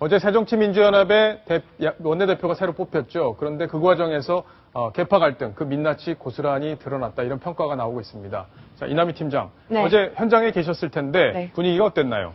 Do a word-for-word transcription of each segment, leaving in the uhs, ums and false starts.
어제 새정치민주연합의 대, 원내대표가 새로 뽑혔죠. 그런데 그 과정에서 어, 계파 갈등, 그 민낯이 고스란히 드러났다. 이런 평가가 나오고 있습니다. 자, 이남희 팀장. 네. 어제 현장에 계셨을 텐데 네. 분위기가 어땠나요?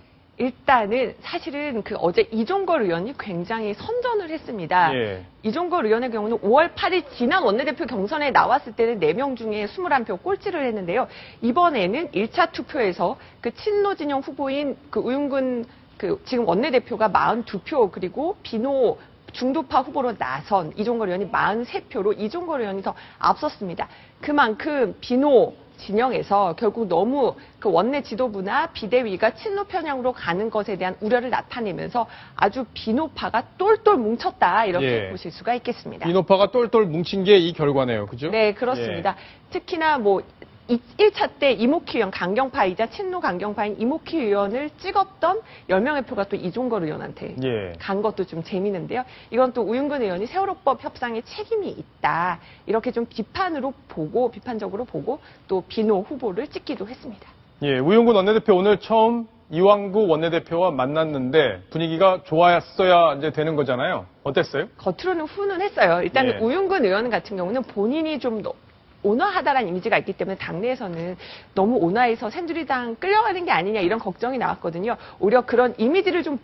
일단은 사실은 그 어제 이종걸 의원이 굉장히 선전을 했습니다. 예. 이종걸 의원의 경우는 오월 팔일 지난 원내대표 경선에 나왔을 때는 네 명 중에 이십일 표 꼴찌를 했는데요. 이번에는 일 차 투표에서 그 친노 진영 후보인 그 우윤근 그 지금 원내대표가 사십이 표 그리고 비노 중도파 후보로 나선 이종걸 의원이 사십삼 표로 이종걸 의원이 더 앞섰습니다. 그만큼 비노 진영에서 결국 너무 그 원내 지도부나 비대위가 친노 편향으로 가는 것에 대한 우려를 나타내면서 아주 비노파가 똘똘 뭉쳤다 이렇게 예. 보실 수가 있겠습니다. 비노파가 똘똘 뭉친 게 이 결과네요, 그죠? 네, 그렇습니다. 예. 특히나 뭐 일 차 때 이목희 의원, 강경파이자 친노 강경파인 이목희 의원을 찍었던 열 명의 표가 또 이종걸 의원한테 예. 간 것도 좀 재미있는데요. 이건 또 우윤근 의원이 세월호법 협상에 책임이 있다. 이렇게 좀 비판으로 보고, 비판적으로 보고 또 비노 후보를 찍기도 했습니다. 예, 우윤근 원내대표 오늘 처음 이왕구 원내대표와 만났는데 분위기가 좋았어야 이제 되는 거잖아요. 어땠어요? 겉으로는 훈훈했어요. 일단 예. 우윤근 의원 같은 경우는 본인이 좀 온화하다라는 이미지가 있기 때문에 당내에서는 너무 온화해서 새누리당 끌려가는 게 아니냐 이런 걱정이 나왔거든요. 오히려 그런 이미지를 좀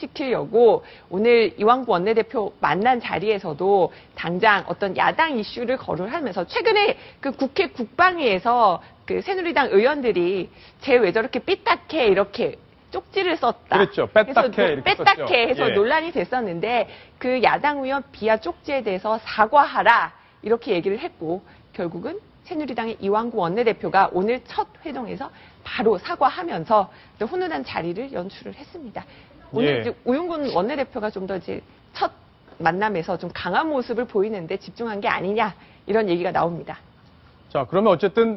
불식시키려고 오늘 이왕구 원내대표 만난 자리에서도 당장 어떤 야당 이슈를 거론하면서 최근에 그 국회 국방위에서 그 새누리당 의원들이 쟤 왜 저렇게 삐딱해 이렇게 쪽지를 썼다. 그렇죠. 빼딱해 이렇게 빼딱해 해서 예. 논란이 됐었는데 그 야당 의원 비하 쪽지에 대해서 사과하라 이렇게 얘기를 했고 결국은 새누리당의 이왕구 원내대표가 오늘 첫 회동에서 바로 사과하면서 훈훈한 자리를 연출을 했습니다. 오늘 예. 이제 우윤근 원내대표가 좀 더 이제 첫 만남에서 좀 강한 모습을 보이는데 집중한 게 아니냐 이런 얘기가 나옵니다. 자, 그러면 어쨌든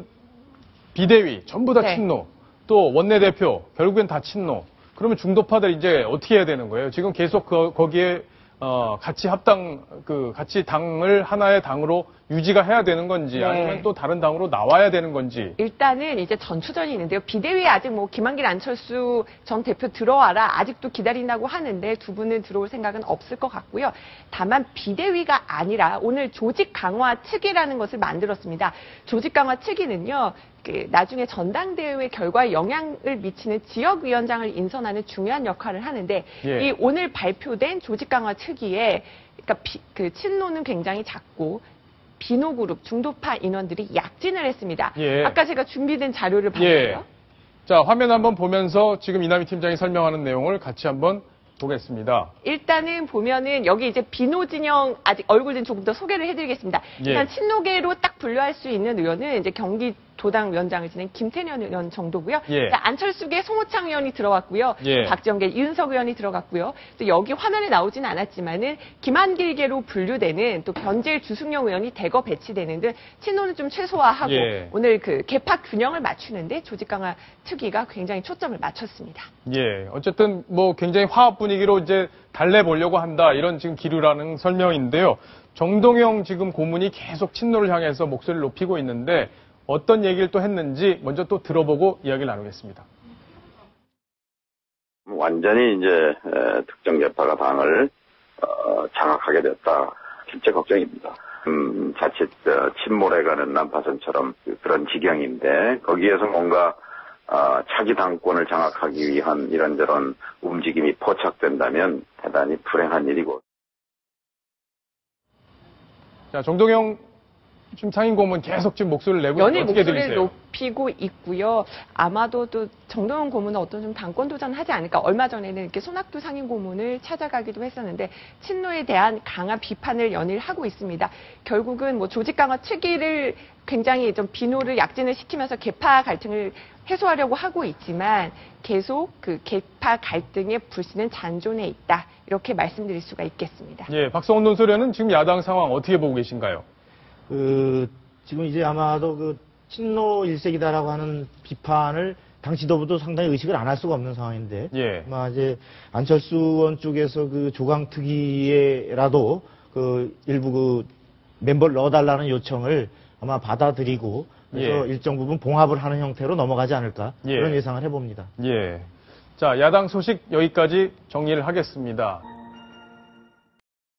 비대위 전부 다 네. 친노, 또 원내대표 결국엔 다 친노. 그러면 중도파들 이제 어떻게 해야 되는 거예요? 지금 계속 그, 거기에 어, 같이 합당, 그, 같이 당을 하나의 당으로 유지가 해야 되는 건지, 네. 아니면 또 다른 당으로 나와야 되는 건지. 일단은 이제 전추전이 있는데요. 비대위에 아직 뭐 김한길, 안철수 전 대표 들어와라. 아직도 기다린다고 하는데 두 분은 들어올 생각은 없을 것 같고요. 다만 비대위가 아니라 오늘 조직 강화 특위라는 것을 만들었습니다. 조직 강화 특위는요. 그 나중에 전당대회 결과에 영향을 미치는 지역위원장을 인선하는 중요한 역할을 하는데 예. 이 오늘 발표된 조직 강화 특위에 그러니까 비, 그 친노는 굉장히 작고 비노 그룹 중도파 인원들이 약진을 했습니다. 예. 아까 제가 준비된 자료를 봤어요. 예. 자, 화면 한번 보면서 지금 이남희 팀장이 설명하는 내용을 같이 한번 보겠습니다. 일단은 보면은 여기 이제 비노 진영 아직 얼굴 좀 조금 더 소개를 해드리겠습니다. 예. 일단 친노계로 딱 분류할 수 있는 의원은 이제 경기 도당 위원장을 지낸 김태년 의원 정도고요. 예. 안철수계 송호창 의원이 들어갔고요. 예. 박지원계 이윤석 의원이 들어갔고요. 또 여기 화면에 나오진 않았지만은 김한길계로 분류되는 또 변재일 주승용 의원이 대거 배치되는 등 친노는 좀 최소화하고 예. 오늘 그 개파 균형을 맞추는데 조직 강화 특위가 굉장히 초점을 맞췄습니다. 예, 어쨌든 뭐 굉장히 화합 분위기로 이제 달래보려고 한다 이런 지금 기류라는 설명인데요. 정동영 지금 고문이 계속 친노를 향해서 목소리를 높이고 있는데. 어떤 얘기를 또 했는지 먼저 또 들어보고 이야기를 나누겠습니다. 완전히 이제 특정 계파가 당을 장악하게 됐다. 실제 걱정입니다. 음, 자칫 침몰해가는 난파선처럼 그런 지경인데 거기에서 뭔가 차기 당권을 장악하기 위한 이런저런 움직임이 포착된다면 대단히 불행한 일이고. 자, 정동영 지금 상임고문 계속 지금 목소리를 내고 연일 어떻게 목소리를 들리세요? 높이고 있고요. 아마도 또 정동영 고문은 어떤 좀 당권 도전하지 않을까. 얼마 전에는 이렇게 손학규 상임고문을 찾아가기도 했었는데 친노에 대한 강한 비판을 연일 하고 있습니다. 결국은 뭐 조직 강화 특위를 굉장히 좀 비노를 약진을 시키면서 계파 갈등을 해소하려고 하고 있지만 계속 그 계파 갈등의 불씨는 잔존해 있다. 이렇게 말씀드릴 수가 있겠습니다. 예, 박성훈 논설위원은 지금 야당 상황 어떻게 보고 계신가요? 그, 지금 이제 아마도 그, 친노 일색이다라고 하는 비판을 당 지도부도 상당히 의식을 안 할 수가 없는 상황인데. 예. 아마 이제 안철수 의원 쪽에서 그 조강특위에라도 그 일부 그 멤버를 넣어달라는 요청을 아마 받아들이고 그래서 예. 일정 부분 봉합을 하는 형태로 넘어가지 않을까. 예. 그런 예상을 해봅니다. 예. 자, 야당 소식 여기까지 정리를 하겠습니다.